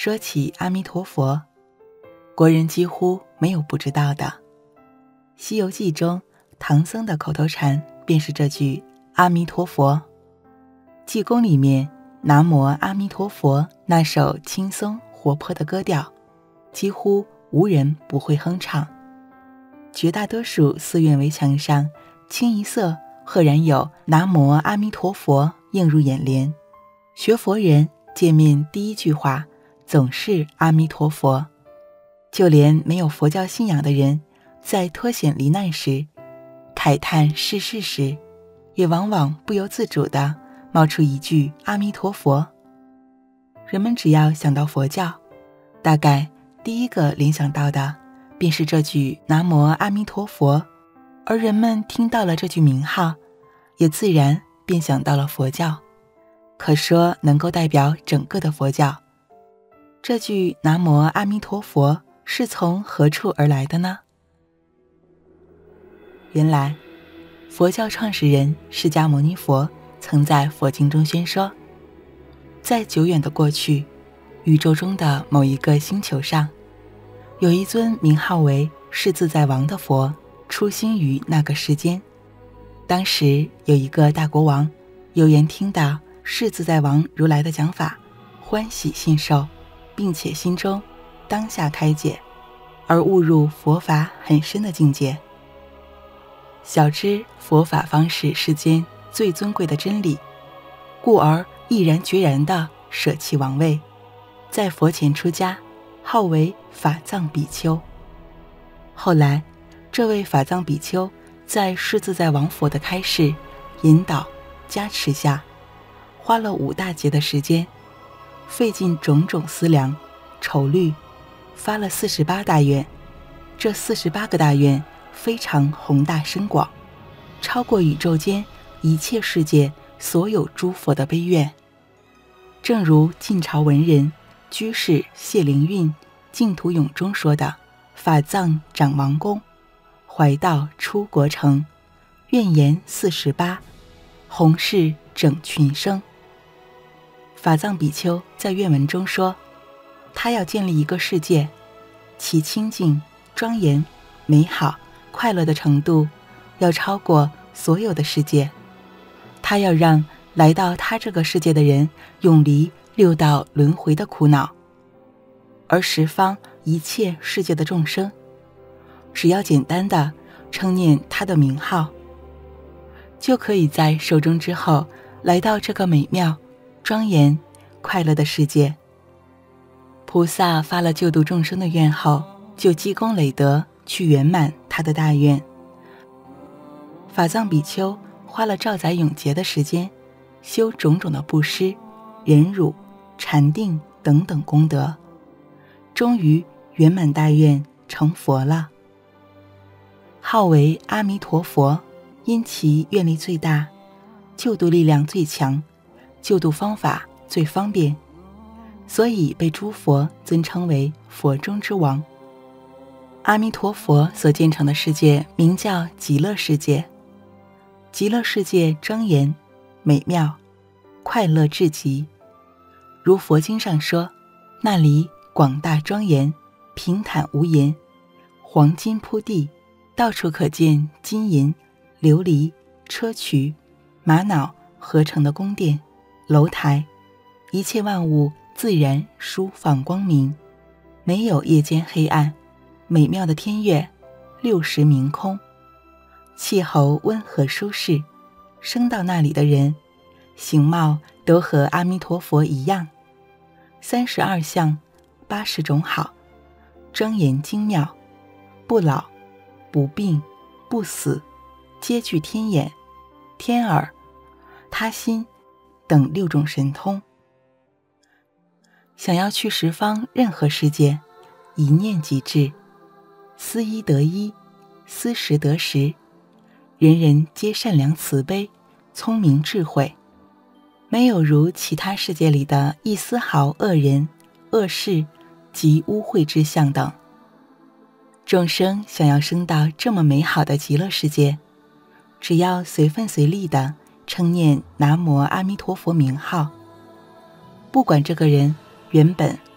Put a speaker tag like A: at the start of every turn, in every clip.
A: 说起阿弥陀佛，国人几乎没有不知道的。《西游记》中唐僧的口头禅便是这句阿弥陀佛。济公里面南无阿弥陀佛那首轻松活泼的歌调，几乎无人不会哼唱。绝大多数寺院围墙上清一色赫然有南无阿弥陀佛映入眼帘，学佛人见面第一句话总是阿弥陀佛。就连没有佛教信仰的人，在脱险罹难时，慨叹世事时，也往往不由自主地冒出一句阿弥陀佛。人们只要想到佛教，大概第一个联想到的便是这句南无阿弥陀佛，而人们听到了这句名号，也自然便想到了佛教，可说能够代表整个的佛教。这句南无阿弥陀佛是从何处而来的呢？原来佛教创始人释迦牟尼佛曾在佛经中宣说，在久远的过去，宇宙中的某一个星球上，有一尊名号为世自在王的佛出sinh于那个世间。当时有一个大国王，有缘听到世自在王如来的讲法，欢喜信受，并且心中当下开解，而悟入佛法很深的境界。晓知佛法方是世间最尊贵的真理，故而毅然决然地舍弃王位，在佛前出家，号为法藏比丘。后来这位法藏比丘在世自在王佛的开示、引导、加持下，花了5大劫的时间，费尽种种思量愁虑，发了48大愿。这48个大愿非常宏大深广，超过宇宙间一切世界所有诸佛的悲愿。正如晋朝文人居士谢灵运净土咏中说的，法藏长王宫，怀道出国城，愿言48，弘誓整群生。法藏比丘在愿文中说，他要建立一个世界，其清净、庄严、美好、快乐的程度要超过所有的世界。他要让来到他这个世界的人永离6道轮回的苦恼，而十方一切世界的众生，只要简单的称念他的名号，就可以在寿终之后来到这个美妙、庄严、快乐的世界。菩萨发了救度众生的愿后，就积功累德去圆满他的大愿。法藏比丘花了兆载永劫的时间，修种种的布施、忍辱、禅定等等功德，终于圆满大愿成佛了。号为阿弥陀佛，因其愿力最大，救度力量最强，救度方法最方便，所以被诸佛尊称为佛中之王。阿弥陀佛所建成的世界名叫极乐世界。极乐世界庄严、美妙、快乐至极，如佛经上说，那里广大庄严，平坦无垠，黄金铺地，到处可见金银、琉璃、砗磲、玛瑙合成的宫殿、楼台，一切万物自然舒放光明，没有夜间黑暗，美妙的天乐，60明空，气候温和舒适，生到那里的人形貌都和阿弥陀佛一样，32相80种好，庄严精妙，不老不病不死，皆具天眼、天耳、他心等6种神通。想要去十方任何世界，一念即至，思一得一，思十得十，人人皆善良慈悲，聪明智慧，没有如其他世界里的一丝毫恶人、恶事及污秽之相等。众生想要升到这么美好的极乐世界，只要随分随力地称念南无阿弥陀佛名号，不管这个人原本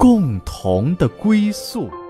B: 共同的归宿。